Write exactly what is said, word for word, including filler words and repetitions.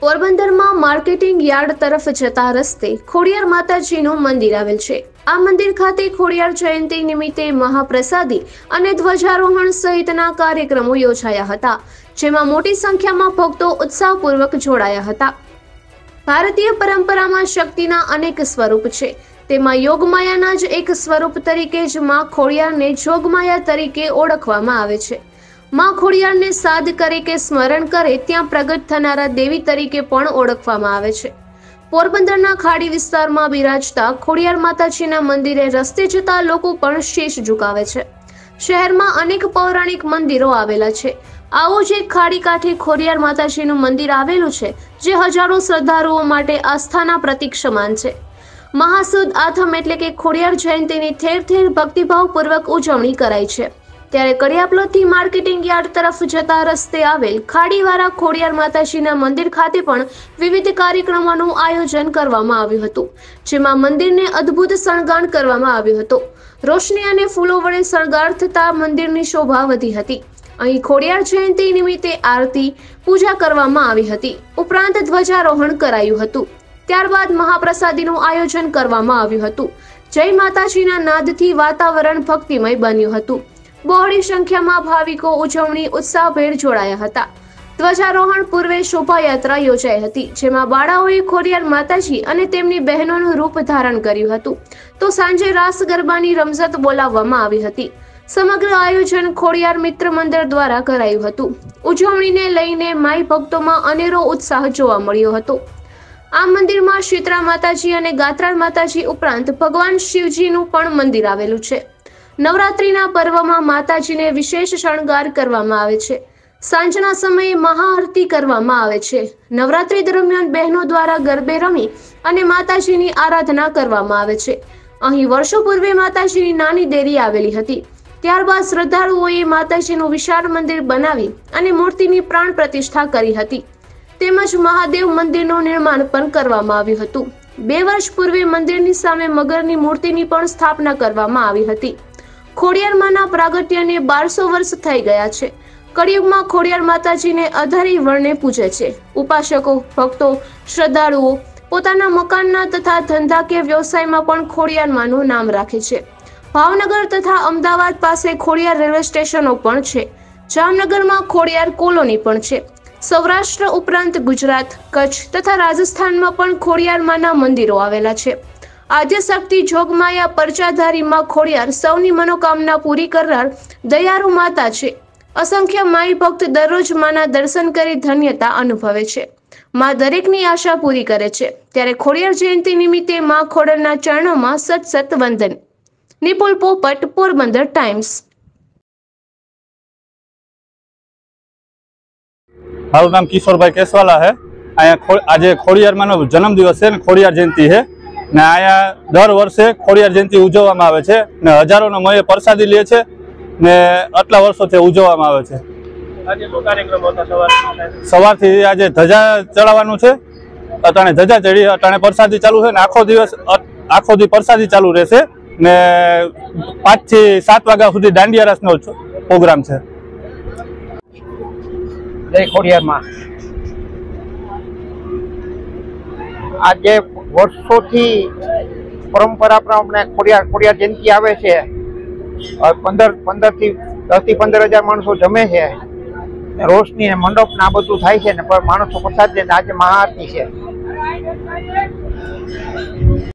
પોરબંદરમાં marketing yard તરફ જતા રસ્તે ખોડિયાર માતાજીનું મંદિર આવેલ છે। આ મંદિર ખાતે ખોડિયાર જયંતિ નિમિત્તે મહાપ્રસાદી અને ધ્વજારોહણ સહિતના કાર્યક્રમો યોજાયા હતા, જેમાં મોટી સંખ્યામાં ભક્તો ઉત્સાહપૂર્વક જોડાયા હતા। ભારતીય પરંપરામાં શક્તિના અનેક સ્વરૂપ છે, તેમાં યોગમાયાના જ એક સ્વરૂપ તરીકે જ માં ખોડિયારને જોગમાયા તરીકે ઓળખવામાં આવે છે। માં ખોડિયારને સાદ કરે કે સ્મરણ કરે ત્યાં પ્રગટ થનારા દેવી તરીકે પણ ઓળખવામાં આવે છે। પોરબંદરના ખાડી વિસ્તારમાં બિરાજતા ખોડિયાર માતાજીના મંદિરે રસ્તે જતા લોકો પણ શીશ ઝુકાવે છે। શહેરમાં અનેક પૌરાણિક મંદિરો આવેલા છે। આવું જ એક ખાડી કાંઠે ખોડિયાર માતાજીનું મંદિર આવેલું છે, જે હજારો શ્રદ્ધાળુઓ માટે આસ્થાના પ્રતીક સમાન છે। મહાસુદ આઠમ એટલે કે ખોડિયાર જયંતિની ઠેર ઠેર ભક્તિભાવપૂર્વક ઉજવણી કરાય છે। ત્યારે કડિયાપ્લોથી માર્કેટિંગ યાર્ડ તરફ જતા રસ્તે આવેલ ખાડીવાળા ખોડિયાર માતાજીના મંદિર ખાતે પણ વિવિધ કાર્યક્રમોનું આયોજન કરવામાં આવ્યું હતું, જેમાં મંદિરને અદ્ભુત શણગાર કરવામાં આવ્યો હતો। રોશની અને ફૂલો વડે શણગાર થતા મંદિરની શોભા વધી હતી। અહીં ખોડિયાર જયંતિ નિમિત્તે આરતી પૂજા કરવામાં આવી હતી, ઉપરાંત ધ્વજારોહણ કરાયું હતું। ત્યારબાદ મહાપ્રસાદીનું આયોજન કરવામાં આવ્યું હતું। જય માતાજીના નાદથી વાતાવરણ ભક્તિમય બન્યું હતું। બહોળી સંખ્યામાં ભાવિકો ઉજવણી ઉત્સાહભેર જોડાયા હતા। ધ્વજારોહણ પૂર્વે શોભાયાત્રા યોજાઈ હતી, જેમાં બાળાઓએ ખોડિયાર માતાજી અને તેમની બહેનોનું રૂપ ધારણ કર્યું હતું, તો સાંજે રાસ ગરબાની રમઝટ બોલાવવામાં આવી હતી। સમગ્ર આયોજન ખોડિયાર મિત્ર મંડળ દ્વારા કરાયું હતું। ઉજવણીને લઈને માઈ ભક્તોમાં અનેરો ઉત્સાહ જોવા મળ્યો હતો। આ મંદિરમાં શીતળા માતાજી અને ગાત્રાળ માતાજી ઉપરાંત ભગવાન શિવજીનું પણ મંદિર આવેલું છે। નવરાત્રીના પર્વમાં માતાજીને વિશેષ શણગાર કરવામાં આવે છે। સાંજના સમયે મહાઆરતી કરવામાં આવે છે। નવરાત્રી દરમિયાન બહેનો દ્વારા ગરબે રમી અને માતાજીની આરાધના કરવામાં આવે છે। અહીં વર્ષો પૂર્વે માતાજીની નાની દેરી આવેલી હતી, ત્યારબાદ શ્રદ્ધાળુઓએ માતાજીનું વિશાળ મંદિર બનાવી અને મૂર્તિની પ્રાણ પ્રતિષ્ઠા કરી હતી, તેમજ મહાદેવ મંદિરનું નિર્માણ પણ કરવામાં આવ્યું હતું। બે વર્ષ પૂર્વે મંદિરની સામે મગરની મૂર્તિની પણ સ્થાપના કરવામાં આવી હતી। ખોડિયાર માના પ્રાગટ્યને બારસો વર્ષ થઈ ગયા છે। કળિયુગમાં ખોડિયાર માતાજીને અધારી વર્ણે પૂજે છે। ઉપાસકો, ભક્તો, શ્રદ્ધાળુઓ પોતાના મકાનના તથા ધંધા કે વ્યવસાયમાં પણ ખોડિયાર માનું નામ રાખે છે। ભાવનગર તથા અમદાવાદ પાસે ખોડિયાર રેલવે સ્ટેશનો પણ છે। જામનગરમાં ખોડિયાર કોલોની પણ છે। સૌરાષ્ટ્ર ઉપરાંત ગુજરાત, કચ્છ તથા રાજસ્થાનમાં પણ ખોડિયાર માના મંદિરો આવેલા છે। આદ્યશક્તિ જોગમાયા પરચાધારી માં ખોડિયાર સૌની મનોકામના પૂરી કરનાર દયાળુ માતા છે। અસંખ્ય માઈ ભક્ત દરરોજ માના દર્શન કરી ધન્યતા અનુભવે છે। માં દરેકની આશા પૂરી કરે છે। ત્યારે ખોડિયાર જયંતિ નિમિત્તે માં ખોડલના ચરણોમાં સત સત વંદન। નિપુલ પોપટ, પોરબંદર ટાઈમ્સ। મારું નામ કિશોરભાઈ કેસવાલા है। અહીંયા આજે ખોડિયાર માનો જન્મદિવસ છે ને ખોડિયાર જયંતિ છે ને અહીંયા દર વર્ષે ખોડિયાર જયંતિ ઉજવવામાં આવે છે ને હજારોનો મય પ્રસાદી લે છે ને આટલા વર્ષોથી ઉજવવામાં આવે છે। આજે શું કાર્યક્રમ હતા સવારથી? સવારથી આજે ધજા ચડાવવાનું છે, અટાણે ધજા ચડી, અટાણે પ્રસાદી ચાલુ છે ને આખો દિવસ આખો દી પ્રસાદી ચાલુ રહેશે ને પાંચ થી સાત વાગ્યા સુધી દાંડિયા રાસનો પ્રોગ્રામ છે। જય ખોડિયાર માં। આજે વર્ષોથી પરંપરા પ્રમાણે ખોડિયાર ખોડિયાર જયંતિ આવે છે। પંદર પંદર થી દસ થી પંદર હજાર માણસો જમે છે। રોશની ને મંડપ ને આ બધું થાય છે ને, પણ માણસો પ્રસાદ લે। આજે મહાઆરતી છે।